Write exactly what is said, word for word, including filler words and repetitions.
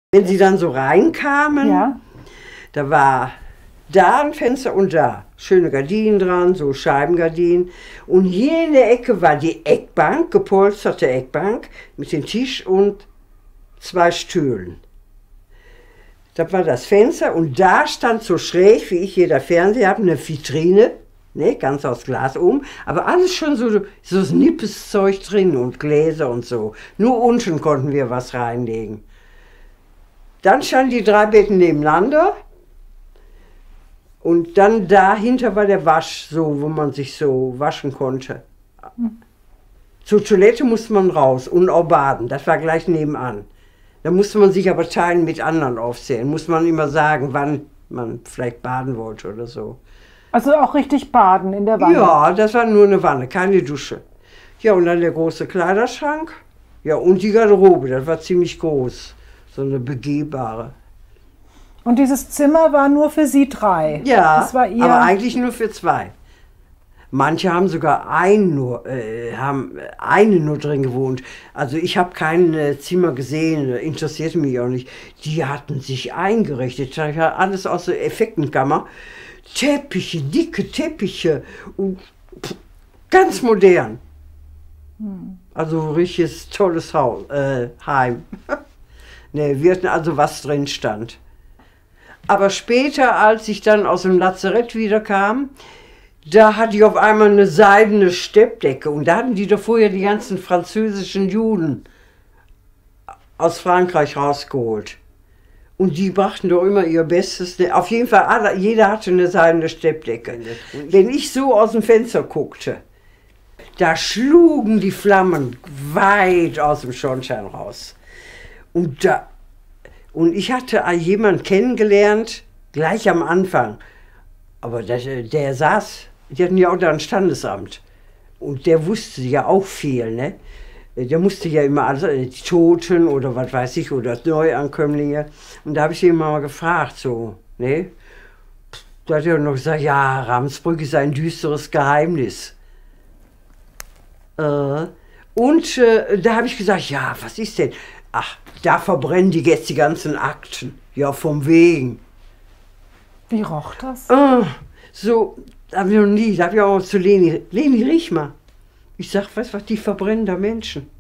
Wenn sie dann so reinkamen, Ja. da war da ein Fenster und da schöne Gardinen dran, so Scheibengardinen. Und hier in der Ecke war die Eckbank, gepolsterte Eckbank mit dem Tisch und zwei Stühlen. Da war das Fenster und da stand so schräg, wie ich hier der Fernseher habe, eine Vitrine, ne, ganz aus Glas oben, aber alles schon so, so nippes Zeug drin und Gläser und so. Nur unten konnten wir was reinlegen. Dann standen die drei Betten nebeneinander und dann dahinter war der Wasch, so, wo man sich so waschen konnte. Zur Toilette musste man raus und auch baden, das war gleich nebenan. Da musste man sich aber teilen mit anderen aufzählen, muss man immer sagen, wann man vielleicht baden wollte oder so. Also auch richtig baden in der Wanne? Ja, das war nur eine Wanne, keine Dusche. Ja, und dann der große Kleiderschrank, ja, und die Garderobe, das war ziemlich groß. So eine begehbare. Und dieses Zimmer war nur für Sie drei? Ja, das war ihr... aber eigentlich nur für zwei. Manche haben sogar ein nur, äh, haben eine nur drin gewohnt. Also ich habe kein äh, Zimmer gesehen, interessierte mich auch nicht. Die hatten sich eingerichtet, das war alles aus der Effektenkammer. Teppiche, dicke Teppiche, und, pff, ganz modern. Hm. Also richtiges tolles Haus, äh, Heim. Ne, wir hatten also was drin stand. Aber später, als ich dann aus dem Lazarett wiederkam, da hatte ich auf einmal eine seidene Steppdecke. Und da hatten die doch vorher die ganzen französischen Juden aus Frankreich rausgeholt. Und die brachten doch immer ihr Bestes. Auf jeden Fall, alle, jeder hatte eine seidene Steppdecke. Wenn ich so aus dem Fenster guckte, da schlugen die Flammen weit aus dem Schornstein raus. Und, da, und ich hatte jemanden kennengelernt, gleich am Anfang, aber der, der saß, die hatten ja auch da ein Standesamt und der wusste ja auch viel, ne? Der musste ja immer alles, die Toten oder was weiß ich, oder Neuankömmlinge. Und da habe ich ihn mal gefragt, so, ne? Da hat er noch gesagt, ja, Ravensbrück ist ein düsteres Geheimnis. Äh, und äh, da habe ich gesagt, ja, was ist denn? Ach, da verbrennen die jetzt die ganzen Akten. Ja, vom Wegen. Wie roch das? Oh, so, habe ich noch nie, da habe ich auch zu Leni, Leni, riech mal. Ich sag, weißt du was, die verbrennen da Menschen.